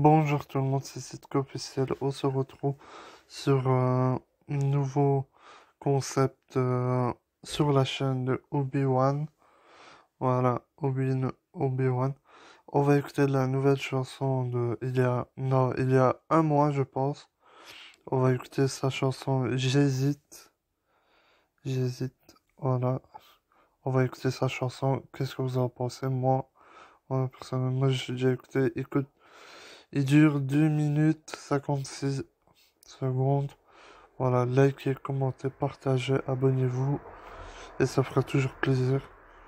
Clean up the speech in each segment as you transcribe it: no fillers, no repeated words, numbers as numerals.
Bonjour tout le monde, c'est Sitco officiel. On se retrouve sur un nouveau concept sur la chaîne de Obi-Wan. Voilà, Obi-Wan. On va écouter la nouvelle chanson de il y a un mois je pense. On va écouter sa chanson J'hésite. J'hésite. Voilà. On va écouter sa chanson. Qu'est-ce que vous en pensez? Moi personnellement, j'ai déjà écouté. Écoute. Il dure 2 minutes 56 secondes. Voilà, likez, commentez, partagez, abonnez-vous. Et ça fera toujours plaisir.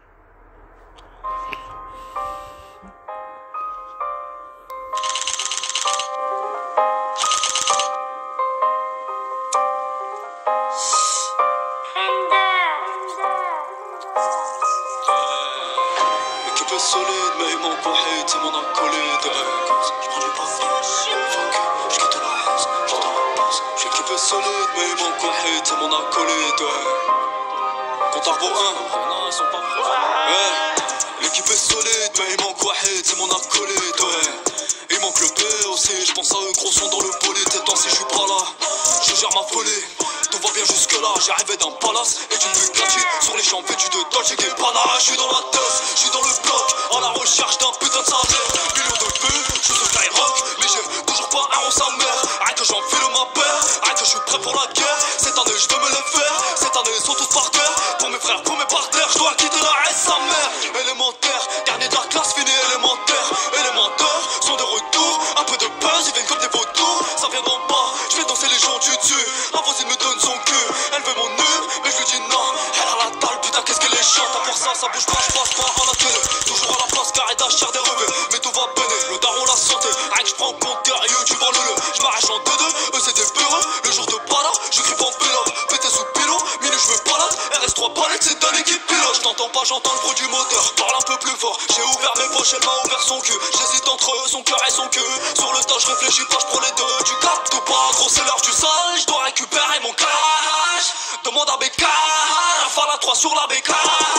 L'équipe est solide, mais il manque Wahid, c'est mon acolyte. Je prends du papier, je quitte la haine, j'entends la basse. L'équipe est solide, mais il manque Wahid, c'est mon acolyte. Compte à rebours 1. L'équipe est solide, mais il manque Wahid, c'est mon acolyte. Il manque le P aussi, je pense à eux, gros son dans le bolide. Et tant si je suis pas là, je gère ma folie. Tout va bien jusque là, j'ai arrivé d'un palace et d'une Bugatti. Sur les jambes vêtues de Dolce Gabbana. Je suis dans la tête, je suis dans le bloc, à la recherche d'un putain de salaire. Millions de vues, je suis sur Skyrock, mais j'ai toujours pas un rond sa mère. Arrête que j'enfile ma paire, arrête que je suis prêt pour la guerre. Cette année je veux me les faire, cette année ils sont tous par terre. Pour mes frères, pour mes partenaires, je dois quitter la S sa mère. Élémentaire, dernier de la classe, fini élémentaire. Élémentaire, sont de retour, un peu de buzz, ils viennent comme des vautours. Ça vient d'en bas, je fais danser les gens du dessus. La voisine me donne son cul, elle veut mon nœud, mais je lui dis non. Elle a la dalle, putain qu'est-ce qu'elle est chiante. À part ça bouge pas, je passe pas à la télé. Toujours à la place, carré d'acheter des revêts. Mais tout va peiner, le daron la santé. Rien que je prends en compte, tu vends le. Je m'arrache en deux, eux c'est des peureux. Le jour de balade, je crie en pilote. Pété sous pilot, minute je me balade. RS3 palettes, c'est dans l'équipe pilote. Je t'entends pas, j'entends le bruit du moteur. Parle un peu plus fort, j'ai ouvert mes poches, elle m'a ouvert son cul. J'hésite entre eux, son cœur et son cul. Sur le tas, je réfléchis pas, je prends les deux. Tu captes ou pas, gros c'est l'heure du sale. Je dois récupérer mon cash. Demande à Becca, rafale à 3 sur la Becca.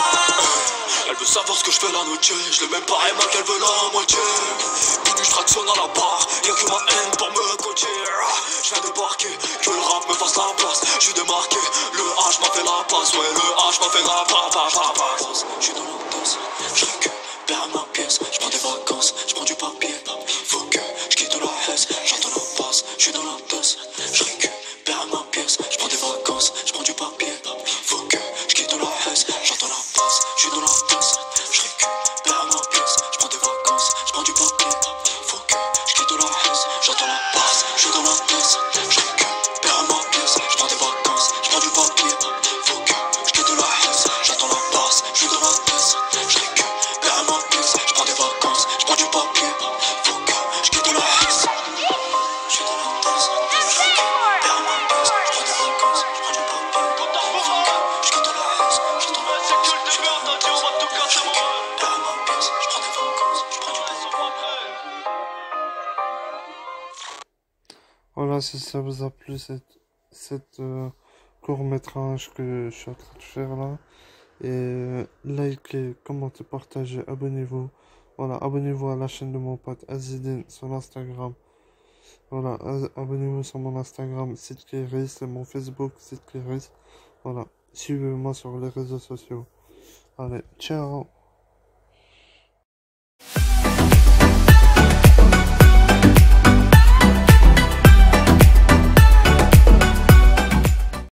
Elle veut savoir ce que je fais la noche. Je l'ai même pas aimé qu'elle veut la moitié. Minuit je tractionne à la barre. Y'a que ma haine pour me coacher. Je viens débarquer, que le rap me fasse la place. Je suis démarqué, le H m'a fait la passe. Ouais, le H m'a fait la passe. Je suis dans la danse, je récupère ma pièce. Je prends des vacances, je prends du papier. Faut que je quitte la haisse. J'entends la passe, je suis dans la danse. Je récupère ma pièce. Je prends des vacances, je prends du papier. Faut que je quitte la haisse. J'entends la passe, je suis dans la danse. Je récupère ma pièce. Je prends des vacances, je prends du papier. Faut que je quitte la haisse. J'entends la passe, je suis dans la danse. Je récupère ma pièce. Je prends des vacances, je prends du papier. Faut que je quitte la haisse. J'entends la passe, je suis dans la danse. Je récupère ma pièce. Je prends des vacances, je prends du papier. Faut que je quitte la haisse. Je suis dans la danse. Je récupère ma pièce. Je prends des vacances, je prends du papier. Faut que je quitte la haisse. J'entends la passe, je suis dans la danse. Je récupère ma pièce. Je prends des vacances, je prends du papier. Voilà, si ça vous a plu cette court-métrage que je suis en train de faire là. Et likez, commentez, partagez, abonnez-vous. Voilà, abonnez-vous à la chaîne de mon pote Azidine sur Instagram. Voilà, abonnez-vous sur mon Instagram, Sitkiris, et mon Facebook, Sitkiris. Voilà, suivez-moi sur les réseaux sociaux. Allez, ciao!